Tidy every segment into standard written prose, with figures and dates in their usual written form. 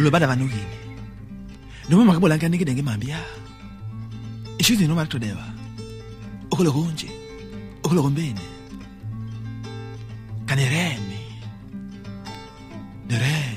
bada vanukini. Noma makabola nkanike denge mambia. Ishuzi noma kutodewa. Okolo kunje. Okolo kombene. Kaneremi. Neremi.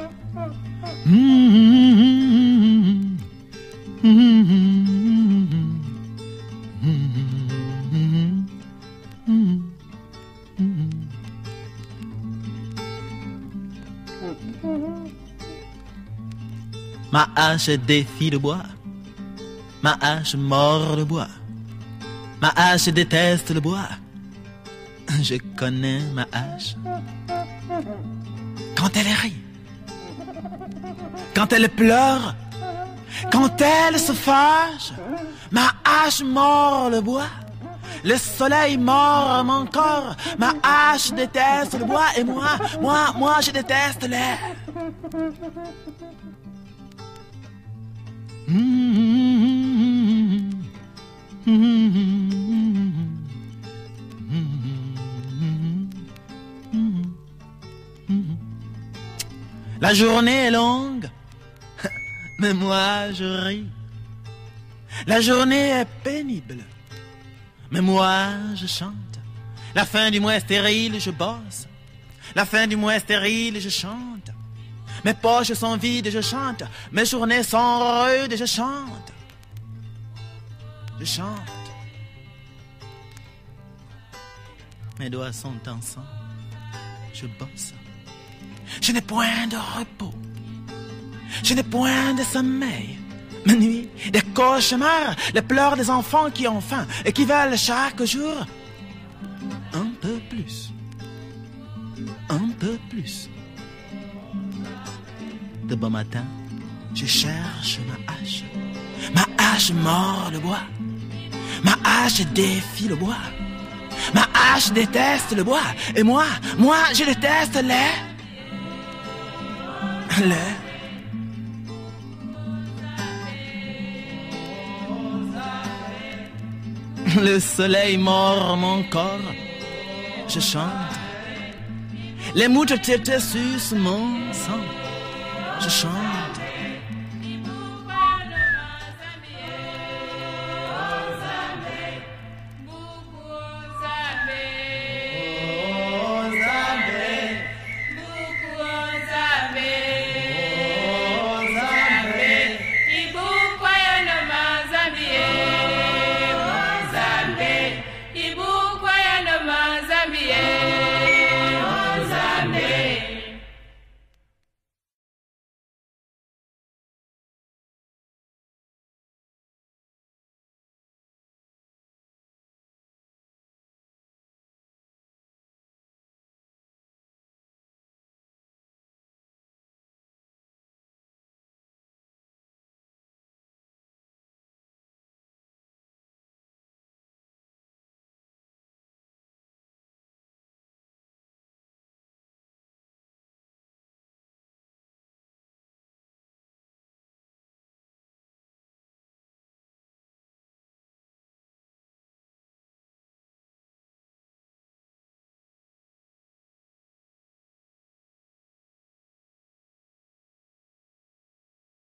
Ma hache défie le bois. Ma hache mord le bois. Ma hache déteste le bois. Je connais ma hache. Quand elle rit, quand elle pleure, quand elle se fâche, ma hache mord le bois. Le soleil mord mon corps. Ma hache déteste le bois. Et moi, je déteste l'air. La journée est longue, mais moi je ris. La journée est pénible, mais moi je chante. La fin du mois est stérile, je bosse. La fin du mois est stérile, je chante. Mes poches sont vides, je chante. Mes journées sont rudes, je chante. Je chante. Mes doigts sont ensemble, je bosse. Je n'ai point de repos. Je n'ai point de sommeil. Mes nuits, des cauchemars, les pleurs des enfants qui ont faim et qui veulent chaque jour un peu plus. Un peu plus. De bon matin, je cherche ma hache. Ma hache mord le bois. Ma hache défie le bois. Ma hache déteste le bois. Et moi, je déteste l'air. L'air. Le soleil mord mon corps. Je chante. Les mouches tétées sucent mon sang. Je chante.